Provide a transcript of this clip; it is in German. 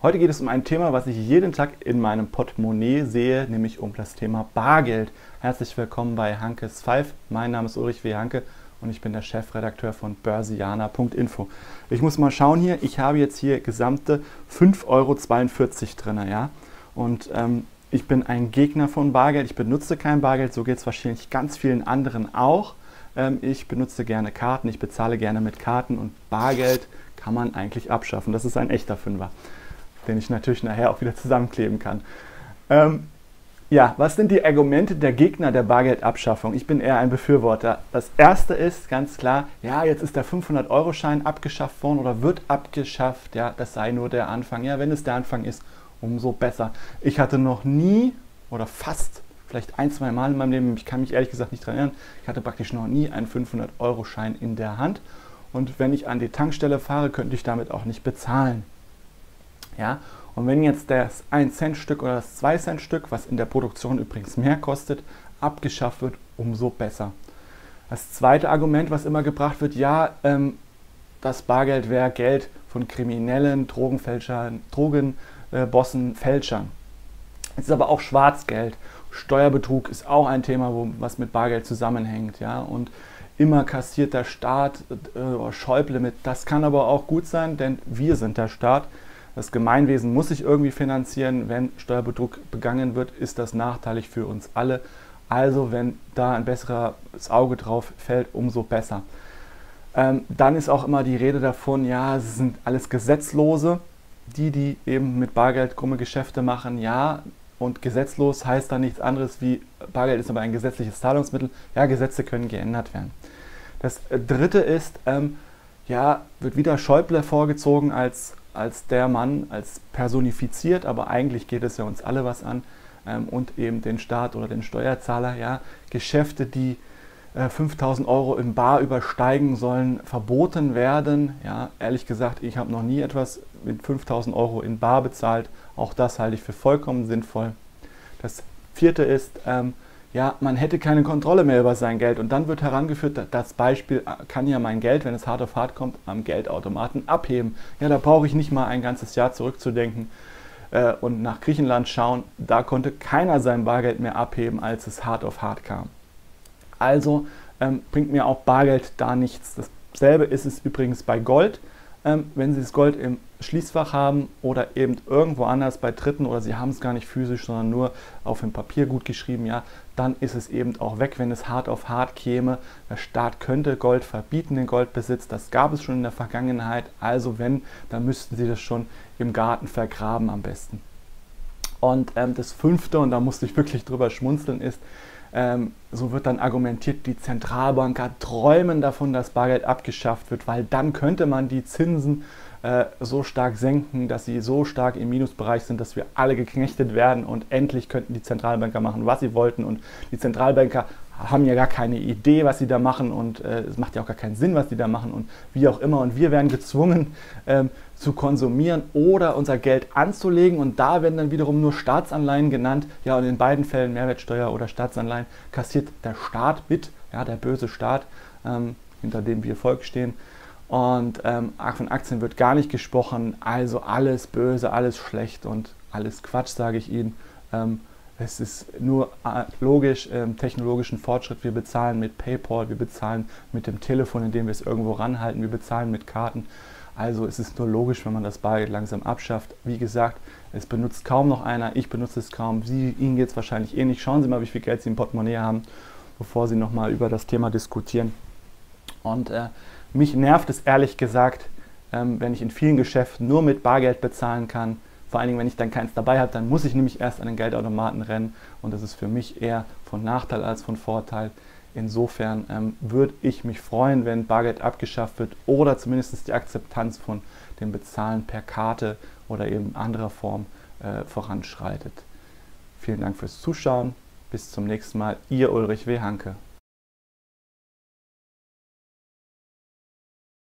Heute geht es um ein Thema, was ich jeden Tag in meinem Portemonnaie sehe, nämlich um das Thema Bargeld. Herzlich willkommen bei Hankes 5. Mein Name ist Ulrich W. Hanke und ich bin der Chefredakteur von Börsianer.info. Ich muss mal schauen hier, ich habe jetzt hier gesamte 5,42 Euro drin, ja. Und ich bin ein Gegner von Bargeld, ich benutze kein Bargeld, so geht es wahrscheinlich ganz vielen anderen auch. Ich benutze gerne Karten, ich bezahle gerne mit Karten und Bargeld kann man eigentlich abschaffen. Das ist ein echter Fünfer, den ich natürlich nachher auch wieder zusammenkleben kann. Ja, was sind die Argumente der Gegner der Bargeldabschaffung? Ich bin eher ein Befürworter. Das erste ist ganz klar, ja, jetzt ist der 500-Euro-Schein abgeschafft worden oder wird abgeschafft, ja, das sei nur der Anfang. Ja, wenn es der Anfang ist, umso besser. Ich hatte noch nie oder fast, vielleicht ein, zwei Mal in meinem Leben, ich kann mich ehrlich gesagt nicht daran erinnern, ich hatte praktisch noch nie einen 500-Euro-Schein in der Hand. Und wenn ich an die Tankstelle fahre, könnte ich damit auch nicht bezahlen. Ja, und wenn jetzt das 1-Cent-Stück oder das 2-Cent-Stück, was in der Produktion übrigens mehr kostet, abgeschafft wird, umso besser. Das zweite Argument, was immer gebracht wird, ja, das Bargeld wäre Geld von Kriminellen, Drogenfälschern, Drogenbossen, Fälschern. Es ist aber auch Schwarzgeld. Steuerbetrug ist auch ein Thema, was mit Bargeld zusammenhängt. Ja, und immer kassiert der Staat Schäuble mit. Das kann aber auch gut sein, denn wir sind der Staat. Das Gemeinwesen muss sich irgendwie finanzieren. Wenn Steuerbetrug begangen wird, ist das nachteilig für uns alle. Also wenn da ein besseres Auge drauf fällt, umso besser. Dann ist auch immer die Rede davon, ja, es sind alles Gesetzlose, die eben mit Bargeld krumme Geschäfte machen. Ja, und gesetzlos heißt da nichts anderes wie, Bargeld ist aber ein gesetzliches Zahlungsmittel. Ja, Gesetze können geändert werden. Das dritte ist, ja, wird wieder Schäuble vorgezogen als der Mann, als personifiziert, aber eigentlich geht es ja uns alle was an und eben den Staat oder den Steuerzahler. Ja, Geschäfte, die 5.000 Euro im Bar übersteigen, sollen verboten werden. Ja, ehrlich gesagt, ich habe noch nie etwas mit 5.000 Euro in Bar bezahlt. Auch das halte ich für vollkommen sinnvoll. Das vierte ist, ja, man hätte keine Kontrolle mehr über sein Geld. Und dann wird herangeführt, das Beispiel, kann ja mein Geld, wenn es hart auf hart kommt, am Geldautomaten abheben. Ja, da brauche ich nicht mal ein ganzes Jahr zurückzudenken und nach Griechenland schauen. Da konnte keiner sein Bargeld mehr abheben, als es hart auf hart kam. Also bringt mir auch Bargeld da nichts. Dasselbe ist es übrigens bei Gold. Wenn Sie das Gold im Schließfach haben oder eben irgendwo anders bei Dritten oder Sie haben es gar nicht physisch, sondern nur auf dem Papier gut geschrieben, ja, dann ist es eben auch weg, wenn es hart auf hart käme. Der Staat könnte Gold verbieten, den Goldbesitz. Das gab es schon in der Vergangenheit. Also wenn, dann müssten Sie das schon im Garten vergraben am besten. Und das fünfte, und da musste ich wirklich drüber schmunzeln, ist, so wird dann argumentiert, die Zentralbanker träumen davon, dass Bargeld abgeschafft wird, weil dann könnte man die Zinsen so stark senken, dass sie so stark im Minusbereich sind, dass wir alle geknechtet werden und endlich könnten die Zentralbanker machen, was sie wollten. Und die Zentralbanker haben ja gar keine Idee, was sie da machen und es macht ja auch gar keinen Sinn, was sie da machen und wie auch immer. Und wir werden gezwungen zu konsumieren oder unser Geld anzulegen und da werden dann wiederum nur Staatsanleihen genannt. Ja, und in beiden Fällen Mehrwertsteuer oder Staatsanleihen kassiert der Staat mit, ja, der böse Staat, hinter dem wir Volk stehen. Und von Aktien wird gar nicht gesprochen, also alles böse, alles schlecht und alles Quatsch, sage ich Ihnen. Es ist nur logisch, technologischen Fortschritt. Wir bezahlen mit PayPal, wir bezahlen mit dem Telefon, indem wir es irgendwo ranhalten, wir bezahlen mit Karten. Also es ist nur logisch, wenn man das Bargeld langsam abschafft. Wie gesagt, es benutzt kaum noch einer, ich benutze es kaum. Ihnen geht es wahrscheinlich ähnlich. Schauen Sie mal, wie viel Geld Sie im Portemonnaie haben, bevor Sie nochmal über das Thema diskutieren. Und mich nervt es ehrlich gesagt, wenn ich in vielen Geschäften nur mit Bargeld bezahlen kann. Vor allen Dingen, wenn ich dann keins dabei habe, dann muss ich nämlich erst an den Geldautomaten rennen und das ist für mich eher von Nachteil als von Vorteil. Insofern würde ich mich freuen, wenn Bargeld abgeschafft wird oder zumindest die Akzeptanz von dem Bezahlen per Karte oder eben anderer Form voranschreitet. Vielen Dank fürs Zuschauen. Bis zum nächsten Mal. Ihr Ulrich W. Hanke.